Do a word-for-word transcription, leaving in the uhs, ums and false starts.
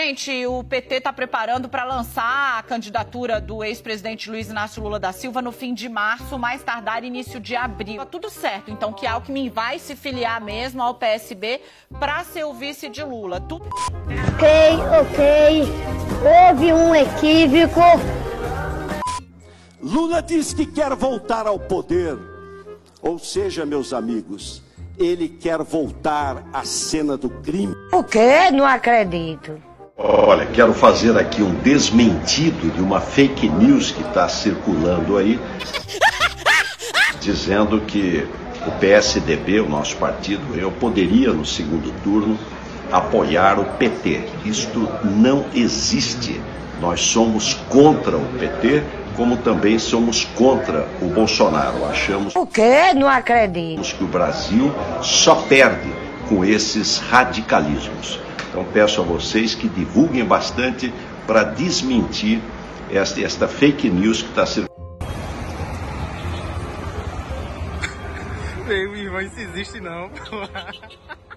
Gente, o P T está preparando para lançar a candidatura do ex-presidente Luiz Inácio Lula da Silva no fim de março, mais tardar início de abril. Tá tudo certo, então, que Alckmin vai se filiar mesmo ao P S B para ser o vice de Lula. Tudo... Ok, ok. Houve um equívoco. Lula diz que quer voltar ao poder. Ou seja, meus amigos, ele quer voltar à cena do crime. O quê? Não acredito. Olha, quero fazer aqui um desmentido de uma fake news que está circulando aí, dizendo que o P S D B, o nosso partido, eu poderia no segundo turno apoiar o P T. Isto não existe. Nós somos contra o P T, como também somos contra o Bolsonaro. Achamos O quê? Não acredito. que o Brasil só perde com esses radicalismos. Então peço a vocês que divulguem bastante para desmentir esta, esta fake news que está circulando. Meu irmão, isso existe não.